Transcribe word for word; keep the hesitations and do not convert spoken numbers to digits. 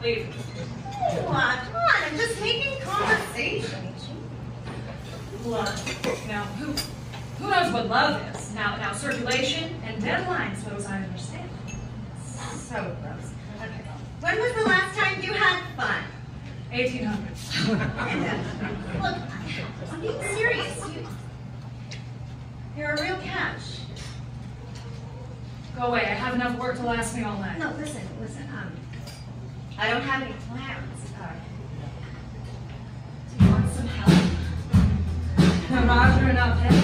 Leave. What? Come on, I'm just making conversation. Love. Now, who who knows what love is? Now, now circulation and deadlines, those I understand. So gross. Okay. When was the last time you had fun? eighteen hundreds. Look, I'm being serious. You, you're a real catch. Go away. I have enough work to last me all night. No, listen, listen. Um, I don't have any plans. Uh, do you want some help? Roger enough.